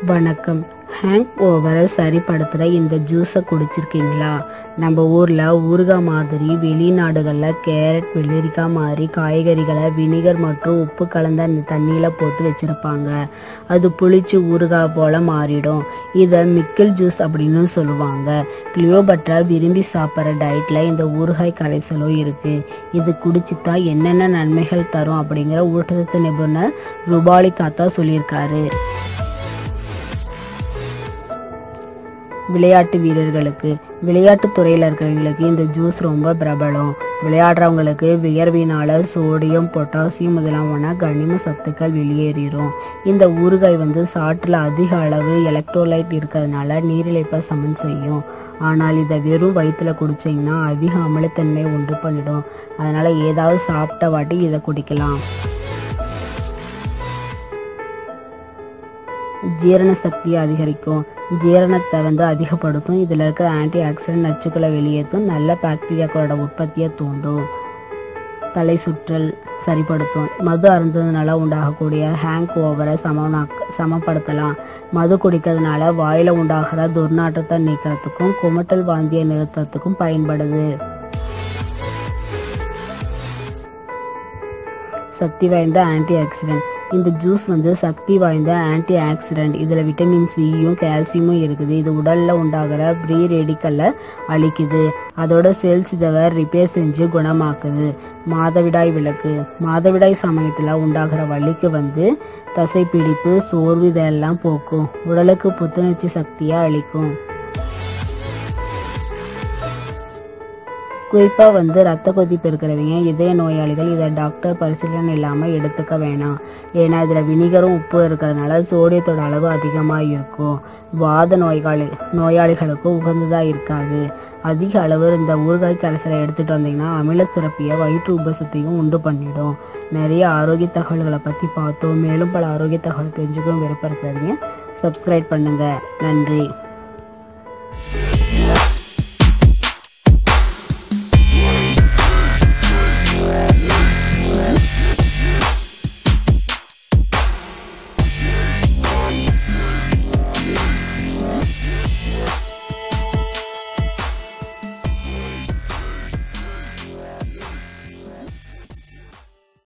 வணக்கம். ஹேங் ஓவரை சரிப்படுத்துகிற இந்த ஜூஸை குடிச்சிருக்கீங்களா? நம்ம ஊரில் ஊறுகாய் மாதிரி வெளிநாடுகளில் கேரட், வெள்ளரிக்காய் மாதிரி காய்கறிகளை வினிகர் மற்றும் உப்பு கலந்த தண்ணியில் போட்டு வச்சுருப்பாங்க. அது புளிச்சு ஊறுகாய் போல் மாறிடும். இதை மிக்கிள் ஜூஸ் அப்படின்னு சொல்லுவாங்க. கிளியோபட்ரா விரும்பி சாப்பிட்ற டயட்டில் இந்த ஊறுகாய் கரைசலும் இருக்குது. இது குடிச்சுட்டா என்னென்ன நன்மைகள் தரும் அப்படிங்கிற ஊட்டச்சத்து நிபுணர் ரூபாலி தாத்தா சொல்லியிருக்காரு. விளையாட்டு வீரர்களுக்கு, விளையாட்டு துறையில் இருக்கிறவங்களுக்கு இந்த ஜூஸ் ரொம்ப பிரபலம். விளையாடுறவங்களுக்கு வியர்வினால சோடியம், பொட்டாசியம் முதலான கனிம சத்துக்கள் வெளியேறிடும். இந்த ஊறுகாய் சாற்றில் அதிக அளவு எலக்ட்ரோலைட் இருக்கிறதுனால நீரிழிப்பை சமன் செய்யும். ஆனால் இதை வெறும் வயிற்றுல குடிச்சிங்கன்னா அதிக அமிலத்தன்மை உண்டு பண்ணிடும். அதனால ஏதாவது சாப்பிட்ட வாட்டி இதை குடிக்கலாம். ஜீரண சக்தியை அதிகரிக்கும். ஜீரணத்தை அதிகப்படுத்தும். இதில் இருக்கிற ஆன்டி ஆக்சிடென்ட் நச்சுக்களை வெளியேற்றும். நல்ல பாக்டீரியாக்களோட உற்பத்தியை தூண்டும். தலை சுற்றல் சரிப்படுத்தும். மது அருந்ததுனால உண்டாகக்கூடிய ஹேங் ஓவரை சமப்படுத்தலாம். மது குடிக்கிறதுனால வாயில உண்டாகிற துர்நாற்றத்தை நீக்கிறதுக்கும் குமட்டல் வாந்தியை நிறுத்தத்துக்கும் பயன்படுது. சக்தி வாய்ந்த ஆன்டி ஆக்சிடென்ட். இந்த ஜூஸ் சக்தி வாய்ந்த ஆன்டி ஆக்சிடென்ட். இதில் விட்டமின் சியும் கால்சியமும் இருக்குது. இது உடலில் உண்டாகிற ஃப்ரீ ரேடிக்கலை அழிக்குது. அதோட செல்ஸ் இதை ரிப்பேர் செஞ்சு குணமாக்குது. மாதவிடாய் விலக்கு. மாதவிடாய் சமயத்தில் உண்டாகிற வலிக்கு தசைப்பிடிப்பு, சோர்வு இதெல்லாம் போக்கும். உடலுக்கு புத்துணர்ச்சி சக்தியை அளிக்கும். குறிப்பாக ரத்த கொதிப்பு இருக்கிறவங்க, இதய நோயாளிகள் இதை டாக்டர் பரிசீலனை இல்லாமல் எடுத்துக்க வேணாம். ஏன்னா இதில் வினிகரும் உப்பு இருக்கிறதுனால சோடியத்தோட அளவு அதிகமாக இருக்கும். வாத நோயாளிகளுக்கும் உகந்ததாக இருக்காது. அதிக அளவு இந்த ஊறுகாய் கரைசலை எடுத்துகிட்டு வந்தீங்கன்னா அமில சுரப்பியை, வயிற்று உபசத்தையும் உண்டு பண்ணிடும். நிறைய ஆரோக்கிய தகவல்களை பற்றி பார்த்தோம். மேலும் பல ஆரோக்கிய தகவல் தெரிஞ்சுக்கவும் விருப்பப்படுறீங்க. சப்ஸ்கிரைப் பண்ணுங்கள். நன்றி.